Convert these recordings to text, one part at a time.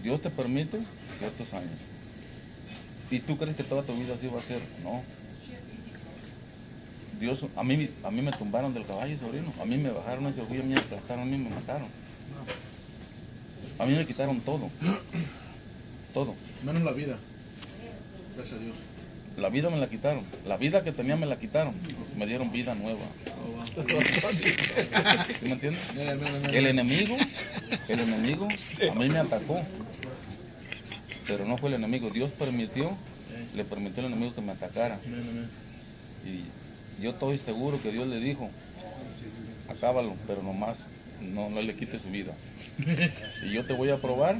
Dios te permite ciertos años. ¿Y tú crees que toda tu vida así va a ser? No. Dios, a mí me tumbaron del caballo, sobrino. A mí me bajaron ese orgullo, a mí me aplastaron, a mí me mataron. A mí me quitaron todo. Todo. Menos la vida. Gracias a Dios. La vida me la quitaron. La vida que tenía me la quitaron. Me dieron vida nueva. Oh, wow. ¿Sí me entiendes? Mira. El enemigo a mí me atacó. Pero no fue el enemigo. Dios le permitió al enemigo que me atacara. Y yo estoy seguro que Dios le dijo, acábalo, pero nomás no le quites su vida. Y yo te voy a probar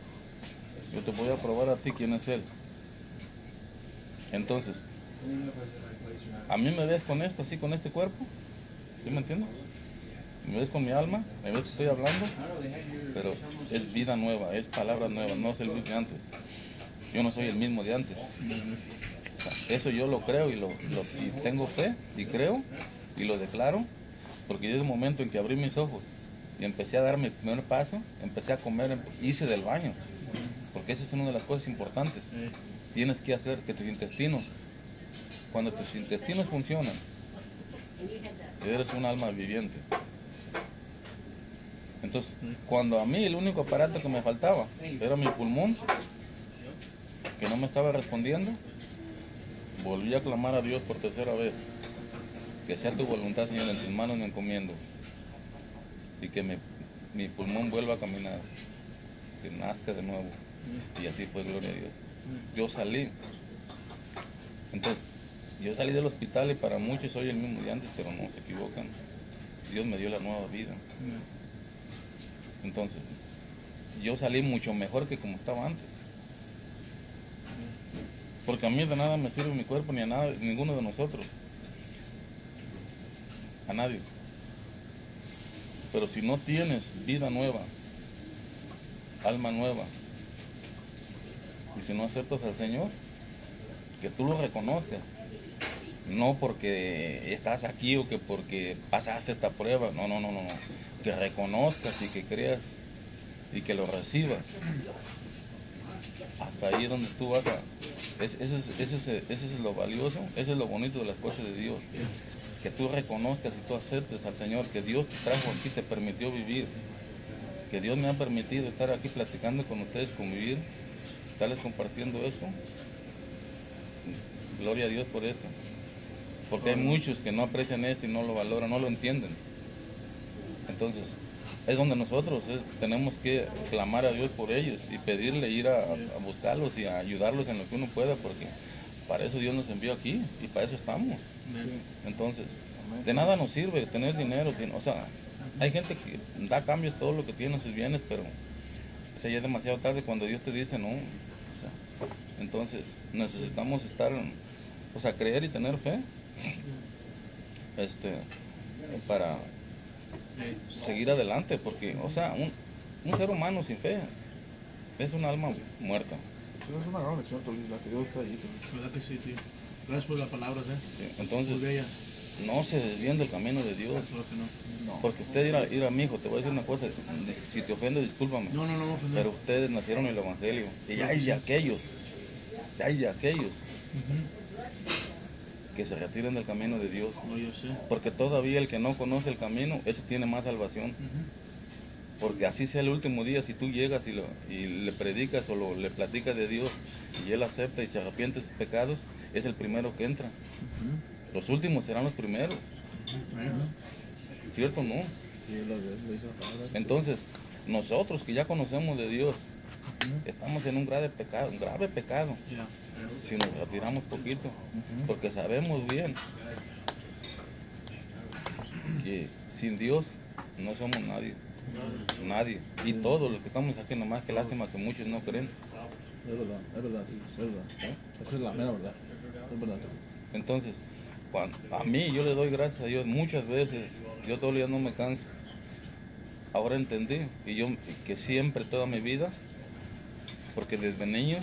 a ti quién es Él. Entonces, a mí me ves con esto, así con este cuerpo, ¿sí me entiendes? Me ves con mi alma, me ves que estoy hablando, pero es vida nueva, es palabra nueva, no es el mismo de antes. Yo no soy el mismo de antes. O sea, eso yo lo creo y tengo fe y creo y lo declaro, porque desde el momento en que abrí mis ojos y empecé a dar mi primer paso, empecé a comer, hice del baño, porque esa es una de las cosas importantes. Tienes que hacer que tus intestinos, cuando tus intestinos funcionan, eres un alma viviente. Entonces, cuando a mí el único aparato que me faltaba era mi pulmón, que no me estaba respondiendo, volví a clamar a Dios por tercera vez. Que sea tu voluntad, Señor, en tus manos me encomiendo. Y que mi pulmón vuelva a caminar, que nazca de nuevo. Y así fue, gloria a Dios. Yo salí. Entonces, yo salí del hospital y para muchos soy el mismo de antes, pero no se equivocan. Dios me dio la nueva vida. Entonces, yo salí mucho mejor que como estaba antes. Porque a mí de nada me sirve mi cuerpo ni a nada, ninguno de nosotros. A nadie. Pero si no tienes vida nueva, alma nueva, y si no aceptas al Señor, que tú lo reconozcas. No porque estás aquí o que porque pasaste esta prueba. No. Que reconozcas y que creas y que lo recibas. Hasta ahí donde tú vas a... Ese es lo valioso, ese es lo bonito de las cosas de Dios. Que tú reconozcas y tú aceptes al Señor, que Dios te trajo aquí, te permitió vivir. Que Dios me ha permitido estar aquí platicando con ustedes, convivir, estarles compartiendo esto. Gloria a Dios por esto. Porque hay muchos que no aprecian esto y no lo valoran, no lo entienden. Entonces, es donde nosotros tenemos que clamar a Dios por ellos y pedirle ir a buscarlos y a ayudarlos en lo que uno pueda, porque para eso Dios nos envió aquí y para eso estamos. Entonces, de nada nos sirve tener dinero. O sea, hay gente que da cambios todo lo que tiene, sus bienes, pero ya es demasiado tarde cuando Dios te dice no. O sea, entonces, necesitamos estar, o sea, creer y tener fe para seguir adelante, porque, o sea, un ser humano sin fe es un alma muerta. Es una gran lección, la que Dios está ahí. ¿Verdad que sí, tío? Gracias por las palabras, Sí, entonces, muy bellas. no se desvíen del camino de Dios. Claro que no. Porque usted ir a mi hijo, te voy a decir una cosa, si te ofendo, discúlpame. No. Pero ustedes nacieron en el Evangelio. Y hay de aquellos que se retiren del camino de Dios. No, yo sé. Porque todavía el que no conoce el camino, ese tiene más salvación. Porque así sea el último día, si tú llegas y le predicas o le platicas de Dios y él acepta y se arrepiente de sus pecados, es el primero que entra. Los últimos serán los primeros. ¿Cierto o no? Entonces, nosotros que ya conocemos de Dios, estamos en un grave pecado. Si nos retiramos poquito, porque sabemos bien que sin Dios no somos nadie. Y todos los que estamos aquí, nomás que lástima que muchos no creen. Es verdad, tío, esa es la mera verdad. Es verdad. Entonces, a mí yo le doy gracias a Dios muchas veces. Yo todo el día no me canso. Ahora entendí que siempre, toda mi vida, porque desde niños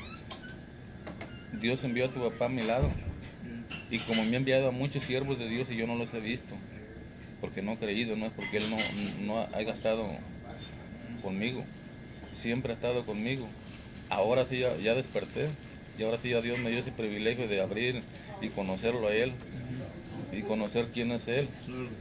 Dios envió a tu papá a mi lado, y como me ha enviado a muchos siervos de Dios y yo no los he visto, porque no he creído, no es porque Él no ha gastado conmigo, siempre ha estado conmigo. Ahora sí ya desperté. Y ahora sí ya Dios me dio ese privilegio de abrir y conocerlo a Él. Y conocer quién es Él.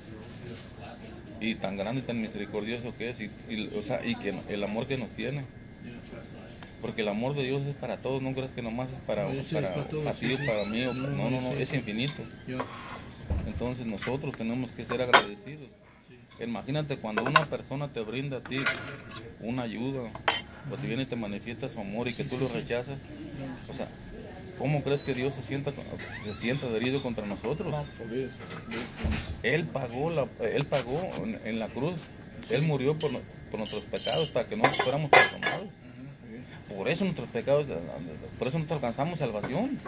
Y tan grande y tan misericordioso que es. O sea, y que el amor que nos tiene. Porque el amor de Dios es para todos. No creas que nomás es para ti o para mí. No, es infinito. Entonces nosotros tenemos que ser agradecidos. Imagínate cuando una persona te brinda a ti una ayuda, o te viene y te manifiesta su amor y que tú lo rechazas. O sea, ¿cómo crees que Dios se sienta adherido contra nosotros? Él pagó en la cruz. Él murió por nuestros pecados para que nosotros fuéramos perdonados. Por eso nuestros pecados, por eso nosotros alcanzamos salvación.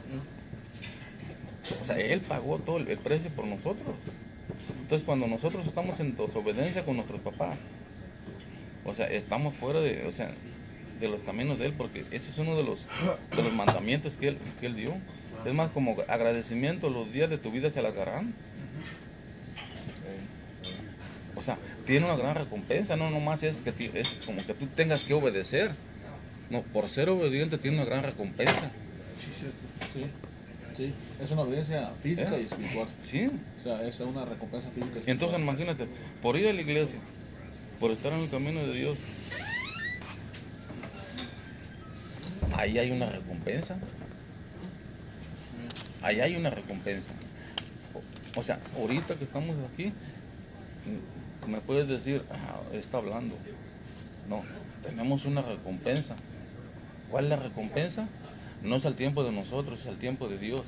O sea, Él pagó todo el precio por nosotros. Entonces, cuando nosotros estamos en desobediencia con nuestros papás, o sea, estamos fuera de los caminos de Él, porque ese es uno de los mandamientos que él dio. Es más, como agradecimiento, los días de tu vida se alargarán. O sea, tiene una gran recompensa, no nomás es como que tú tengas que obedecer. No, por ser obediente tiene una gran recompensa. Sí, es una obediencia física y espiritual. Sí. O sea, es una recompensa física y espiritual. Entonces, imagínate, por ir a la iglesia, por estar en el camino de Dios, ahí hay una recompensa. Ahí hay una recompensa. O sea, ahorita que estamos aquí, me puedes decir, está hablando. No, tenemos una recompensa. ¿Cuál es la recompensa? No es al tiempo de nosotros, es al tiempo de Dios.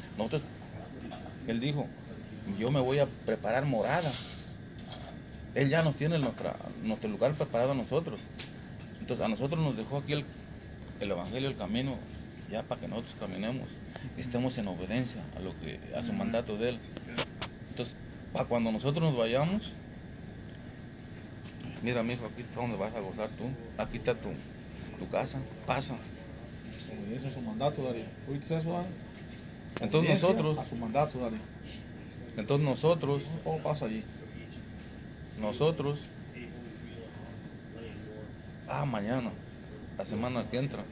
Él dijo, yo me voy a preparar morada. Él ya nos tiene nuestro lugar preparado a nosotros. Entonces a nosotros nos dejó aquí el Evangelio, el camino, ya para que nosotros caminemos, estemos en obediencia a su mandato de Él. Entonces, para cuando nosotros nos vayamos, mira, mijo, aquí está donde vas a gozar tú. Aquí está tu casa, pasa. Obediencia a su mandato, Darío. ¿Oíste eso, Darío? Entonces nosotros, a su mandato, Darío. Entonces nosotros, ¿cómo pasa allí? Nosotros, mañana, la semana que entra.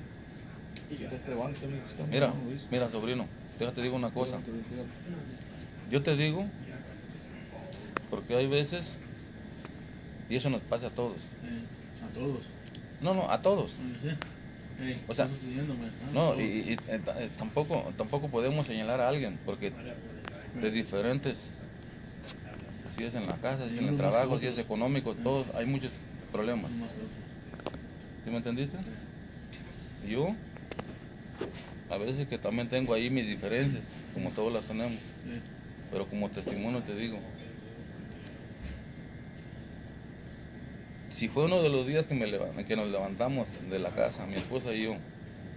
Mira, sobrino, déjate digo una cosa. Yo te digo, porque hay veces, y eso nos pasa a todos. ¿A todos? No, a todos. Sí. O sea, no, y tampoco podemos señalar a alguien, porque de diferentes, si es en la casa, si es en el trabajo, si es económico, todos, hay muchos problemas. ¿Sí me entendiste? Yo, a veces que también tengo ahí mis diferencias, como todos las tenemos, pero como testimonio te digo, si fue uno de los días que nos levantamos de la casa, mi esposa y yo,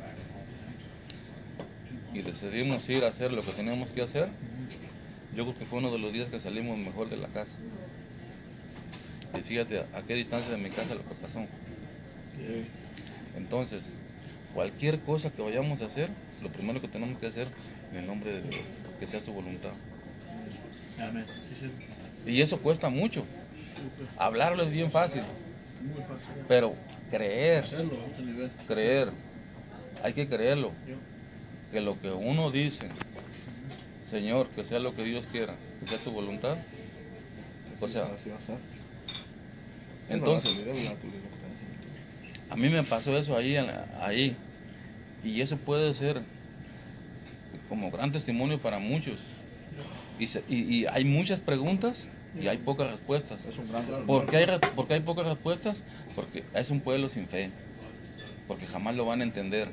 y decidimos ir a hacer lo que teníamos que hacer, yo creo que fue uno de los días que salimos mejor de la casa. Y fíjate a qué distancia de mi casa lo que pasó. Entonces, cualquier cosa que vayamos a hacer, lo primero que tenemos que hacer en el nombre de Dios, que sea su voluntad. Amén. Y eso cuesta mucho. Hablarlo es bien fácil. Muy fácil. Pero creer, creer, hay que creerlo. Que lo que uno dice, Señor, que sea lo que Dios quiera, que sea tu voluntad. O sea, entonces, a mí me pasó eso ahí. Y eso puede ser como gran testimonio para muchos. Y hay muchas preguntas y hay pocas respuestas. ¿Por qué hay pocas respuestas? Porque es un pueblo sin fe. Porque jamás lo van a entender.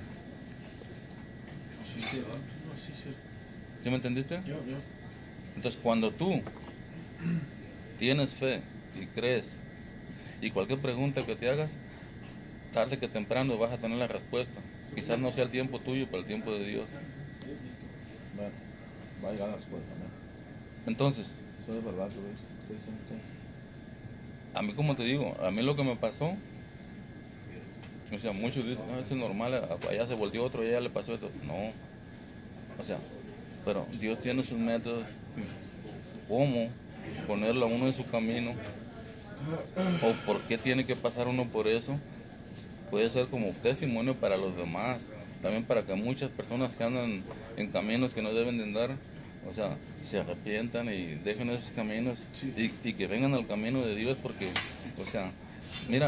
¿Sí me entendiste? Entonces, cuando tú tienes fe y crees, y cualquier pregunta que te hagas, tarde que temprano vas a tener la respuesta. Quizás no sea el tiempo tuyo, pero el tiempo de Dios. Bueno, va a llegar la respuesta, ¿no? Entonces, eso es verdad, usted dice a mí, como te digo, a mí lo que me pasó, o sea, muchos dicen, no, eso es normal, allá se volteó otro, allá le pasó esto. No, o sea, pero Dios tiene sus métodos, cómo ponerlo a uno en su camino, o por qué tiene que pasar uno por eso. puede ser como testimonio para los demás, también para que muchas personas que andan en caminos que no deben de andar, o sea, se arrepientan y dejen esos caminos y que vengan al camino de Dios, porque, o sea, mira,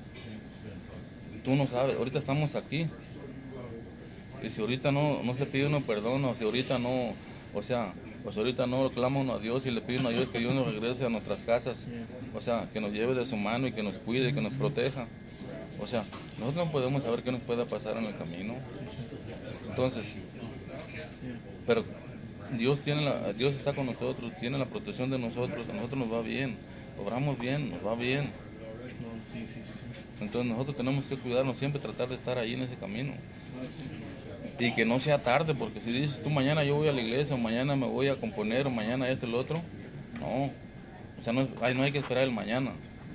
tú no sabes, ahorita estamos aquí, y si ahorita no se pide uno perdón, o si ahorita no, o sea, pues ahorita no clama uno a Dios y le pide uno a Dios que Dios nos regrese a nuestras casas, o sea, que nos lleve de su mano y que nos cuide y que nos proteja. O sea, nosotros no podemos saber qué nos pueda pasar en el camino. Entonces, pero Dios está con nosotros, tiene la protección de nosotros, a nosotros nos va bien, obramos bien, nos va bien. Entonces nosotros tenemos que cuidarnos, siempre tratar de estar ahí en ese camino. Y que no sea tarde, porque si dices tú mañana yo voy a la iglesia, o mañana me voy a componer, o mañana esto y lo otro, no. O sea, no hay que esperar el mañana.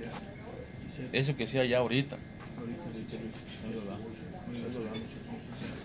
Eso que sea ya ahorita.